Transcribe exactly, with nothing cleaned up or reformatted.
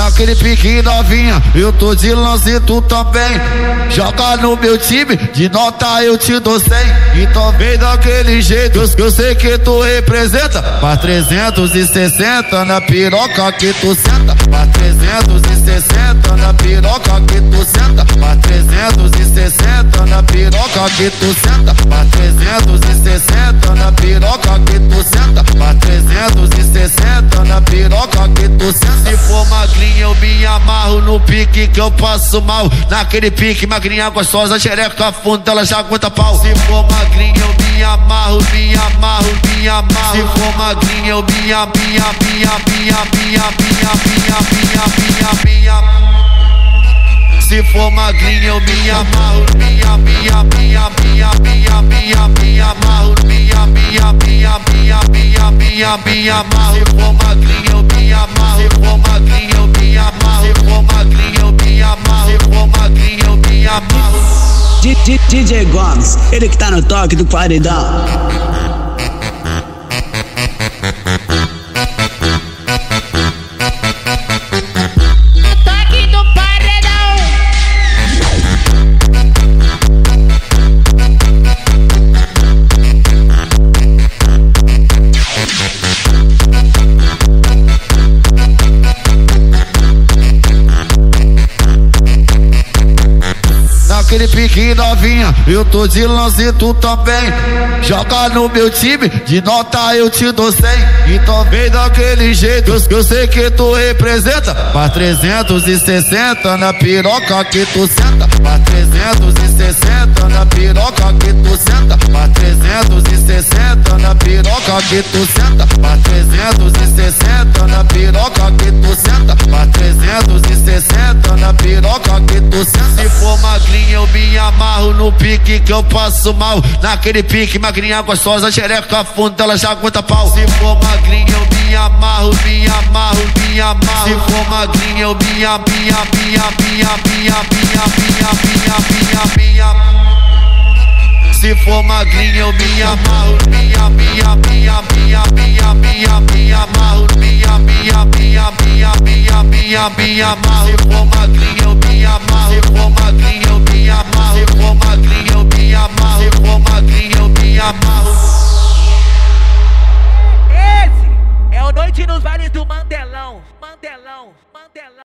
Naquele pique novinha, eu tô de lance e tu também. Joga no meu time, de nota eu te dou cem. Então vem daquele jeito, eu, eu sei que tu representa. Pra trezentos e sessenta na piroca que tu senta. Pra trezentos e sessenta na piroca que tu senta. Pra trezentos e sessenta na piroca que tu senta. Pra trezentos e sessenta na piroca que tu senta. Pra trezentos e sessenta na piroca que tu senta. Se for magrinha eu me amarro no pique que eu passo mal. Naquele pique magrinha gostosa, xereca funda, ela já aguenta pau. Se for magrinha eu me amarro, me amarro, me amarro. Se for magrinha eu me amarro, me amarro, me amarro, me amarro, me amarro, me amarro. Se for magrinha eu me amarro, me amarro, me amarro, me amarro, me amarro, me amarro, me amarro, me amarro. Se for magrinha eu me amarro, se for magrinha eu me amarro, se for magrinha eu me amarro, se for magrinha eu me amarro. D J Gomes, ele que tá no toque do paredão. Naquele pique novinha, eu tô de lance e tu também. Joga no meu time, de nota eu te dou cem. Então vem daquele jeito, eu, eu sei que tu representa. Pra trezentos e sessenta na piroca que tu senta. Pra trezentos e sessenta na piroca que tu senta. Pra trezentos e sessenta na piroca que tu senta. Pra trezentos e sessenta na piroca que tu senta. Pra trezentos e sessenta na piroca que tu senta. Se for magrinha eu me amarro no pique que eu passo mal. Naquele pique magrinha gostosa, xereca funda, ela já aguenta pau. Se for magrinha eu me amarro, me amarro, me amarro. Se for magrinha eu me amarro, me amarro, me amarro, me amarro, me amarro. Se for magrinha eu me amarro, me amarro, me amarro, me amarro, me amarro, me amarro, me amarro. Se for magrinha eu me amarro, se for magrinha eu me amarro, se for magrinha eu me amarro, se for magrinha eu me amarro. Esse é o Noite nos Vales do Mandelão, Mandelão, Mandelão.